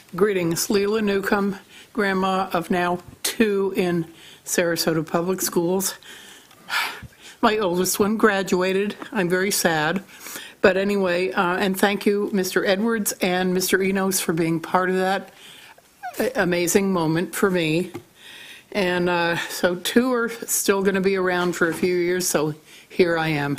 Greetings, Leela Newcomb, grandma of now 2 in Sarasota Public Schools. My oldest one graduated. I'm very sad. But anyway, and thank you, Mr. Edwards and Mr. Enos, for being part of that amazing moment for me. And so 2 are still going to be around for a few years, so here I am.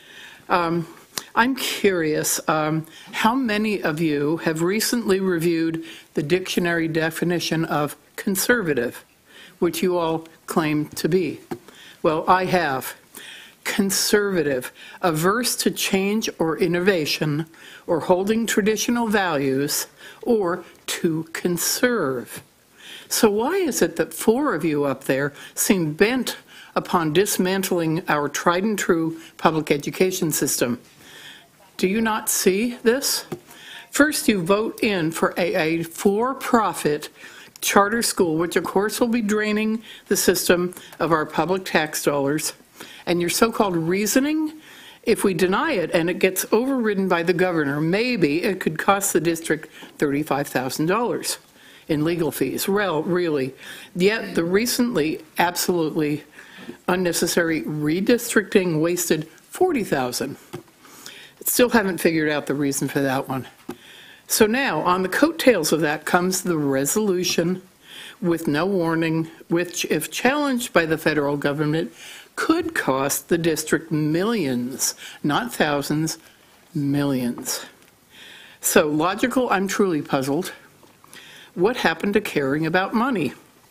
I'm curious, how many of you have recently reviewed the dictionary definition of conservative, which you all claim to be? Well, I have. Conservative, averse to change or innovation, or holding traditional values, or to conserve. So why is it that 4 of you up there seem bent upon dismantling our tried and true public education system? Do you not see this? First, you vote in for a for-profit charter school, which of course will be draining the system of our public tax dollars. And your so-called reasoning, if we deny it and it gets overridden by the governor, maybe it could cost the district $35,000 in legal fees. Well, really. Yet the recently absolutely unnecessary redistricting wasted $40,000. Still haven't figured out the reason for that one. So now, on the coattails of that comes the resolution with no warning, which, if challenged by the federal government, could cost the district millions, not thousands, millions. So logical, I'm truly puzzled. What happened to caring about money?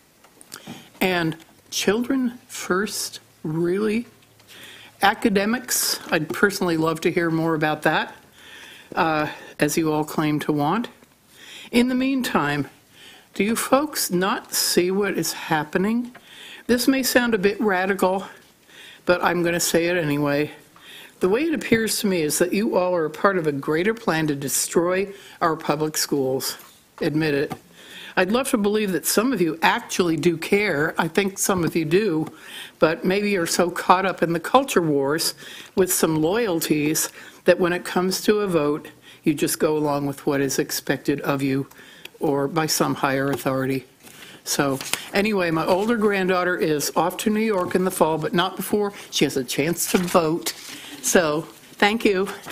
And children first, really? Academics, I'd personally love to hear more about that, as you all claim to want. In the meantime, do you folks not see what is happening? This may sound a bit radical, but I'm going to say it anyway. The way it appears to me is that you all are a part of a greater plan to destroy our public schools. Admit it. I'd love to believe that some of you actually do care. I think some of you do, but maybe you're so caught up in the culture wars with some loyalties that when it comes to a vote, you just go along with what is expected of you or by some higher authority. So anyway, my older granddaughter is off to New York in the fall, but not before she has a chance to vote. So thank you.